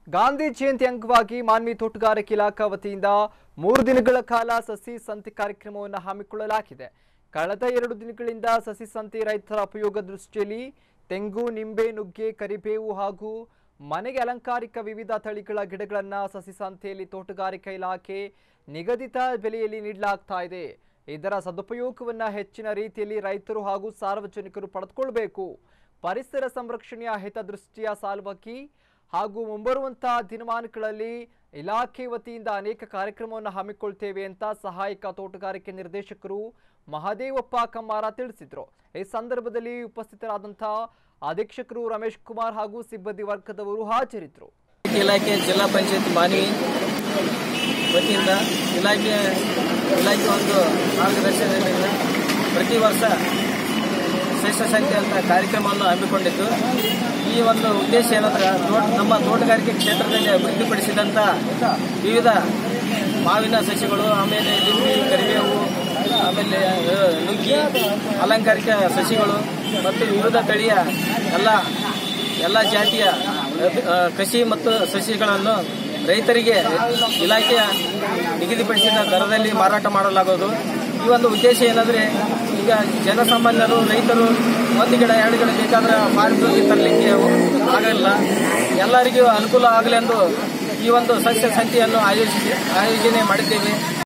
ಗಾಂಧಿ ಜಯಂತಿ ಅಂಗವಾಗಿ ಮಾನ್ವಿ ತೋಟಗಾರಿಕೆ ಇಲಾಖಾ ವತಿಯಿಂದ 3 ದಿನಗಳ ಕಾಲ ಸಸಿ ಸಂತೆ ಕಾರ್ಯಕ್ರಮವನ್ನು ಹಮ್ಮಿಕೊಳ್ಳಲಾಗಿದೆ. ಕಳೆದ 2 ದಿನಗಳಿಂದ ಸಸಿ ಸಂತೆ ರೈತರ ಉಪಯೋಗ ದೃಷ್ಟಿಯಲ್ಲಿ ತೆಂಗು, ನಿಂಬೆ, ನುಗ್ಗೆ, ಕರಿಬೇವು ಹಾಗೂ ಮನೆಗೆ ಅಲಂಕಾರಿಕ ವಿವಿಧ ತಳಿಗಳ ಗಿಡಗಳನ್ನು ಸಸಿ ಸಂತೆಯಲ್ಲಿ ತೋಟಗಾರಿಕಾ ಇಲಾಖೆ ನಿಗದಿತ ಬೆಲೆಯಲ್ಲಿ ನೀಡಲಾಗ್ತಾ ಇದೆ. ಇದರ ಸದುಪಯೋಗವನ್ನು ಹೆಚ್ಚಿನ ರೀತಿಯಲ್ಲಿ ರೈತರು ಹಾಗೂ ಸಾರ್ವಜನಿಕರು ಪಡೆದುಕೊಳ್ಳಬೇಕು. ಪರಿಸರ ಸಂರಕ್ಷಣೆಯ ಹಿತದೃಷ್ಟಿಯ ಸಲುವಾಗಿ ಹಾಗೂ ಮುಂಬರುವಂತಹ ದಿನಮಾನಗಳಲ್ಲಿ ಇಲಾಖೆ ವತಿಯಿಂದ ಅನೇಕ ಕಾರ್ಯಕ್ರಮವನ್ನು ಹಮ್ಮಿಕೊಳ್ಳುತ್ತೇವೆ ಅಂತ ಸಹಾಯಕ ತೋಟಗಾರಿಕೆ ನಿರ್ದೇಶಕರು ಮಹದೇವಪ್ಪ ಕಮ್ಮಾರ ತಿಳಿಸಿದರು. ಈ ಸಂದರ್ಭದಲ್ಲಿ ಉಪಸ್ಥಿತರಾದಂತಹ ಅಧೀಕ್ಷಕರು ರಮೇಶ್ ಕುಮಾರ್ ಹಾಗೂ ಸಿಬ್ಬಂದಿ ವರ್ಗದವರು ಹಾಜರಿದ್ದರು. ಇಲಾಖೆ ಜಿಲ್ಲಾ ಪಂಚಾಯತ್ ಮಾನ್ವಿ ವತಿಯಿಂದ ಇಲಾಖೆ ಒಂದು ಮಾರ್ಗದರ್ಶನದಿಂದ ಪ್ರತಿ ವರ್ಷ ಶ್ರೇಷ್ಠ ಸಂಖ್ಯೆ ಅಂತ ಕಾರ್ಯಕ್ರಮವನ್ನು ಹಮ್ಮಿಕೊಂಡಿದ್ದು, ಈ ಒಂದು ಉದ್ದೇಶ ಏನಂದ್ರೆ ನಮ್ಮ ತೋಟಗಾರಿಕೆ ಕ್ಷೇತ್ರದಲ್ಲಿ ಅಭಿವೃದ್ಧಿಪಡಿಸಿದಂಥ ವಿವಿಧ ಮಾವಿನ ಸಸಿಗಳು, ಆಮೇಲೆ ಲಿಂಬೆ, ಕರಿಬೇವು, ಆಮೇಲೆ ನುಗ್ಗಿ, ಅಲಂಕಾರಿಕ ಸಸಿಗಳು ಮತ್ತು ವಿವಿಧ ತಳಿಯ ಎಲ್ಲ ಜಾತಿಯ ಕೃಷಿ ಮತ್ತು ಸಸಿಗಳನ್ನು ರೈತರಿಗೆ ಇಲಾಖೆಯ ನಿಗದಿಪಡಿಸಿದ ದರದಲ್ಲಿ ಮಾರಾಟ ಮಾಡಲಾಗುವುದು. ಈ ಒಂದು ಉದ್ದೇಶ ಏನಂದರೆ, ಈಗ ಜನಸಾಮಾನ್ಯರು ರೈತರು 1 ಗಿಡ 2 ಗಿಡ ಬೇಕಾದ್ರೆ ಮಾರುಕಟ್ಟೆಗೆ ತರಲಿಕ್ಕೆ ಆಗಲ್ಲ, ಎಲ್ಲರಿಗೂ ಅನುಕೂಲ ಆಗಲೆಂದು ಈ ಒಂದು ಸಸ್ಯ ಸಂತೆಯನ್ನು ಆಯೋಜನೆ ಮಾಡಿದ್ದೇವೆ.